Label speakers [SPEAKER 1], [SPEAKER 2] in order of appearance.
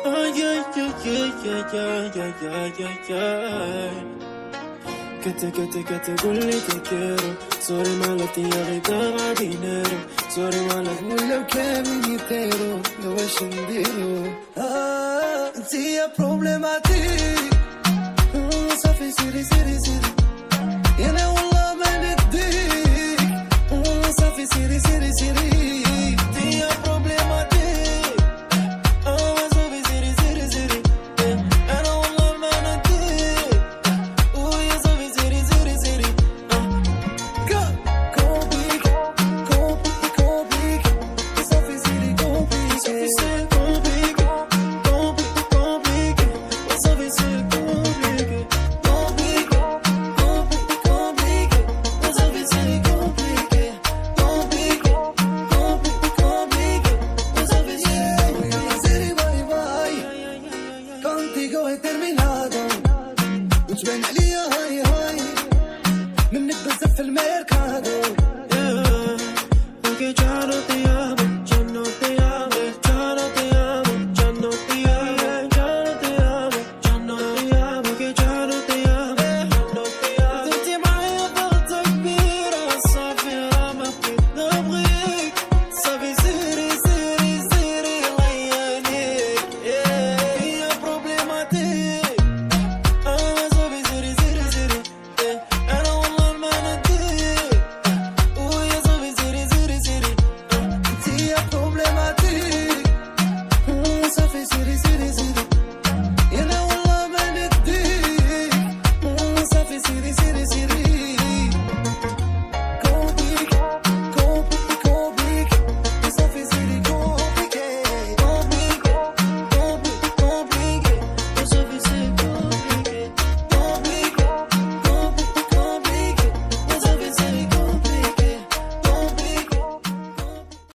[SPEAKER 1] Ay, ay, ay, ay, ay, ay, ay, ay, ay. Que te قولي te quiero. Sorry mala tía غيتها dinero. Sorry mala
[SPEAKER 2] ولو كان يتيرو لو اش نديرو انت يا بروبليماتيك صافي سيري سيري سيري انا والله ما نديك صافي سيري سيري سيري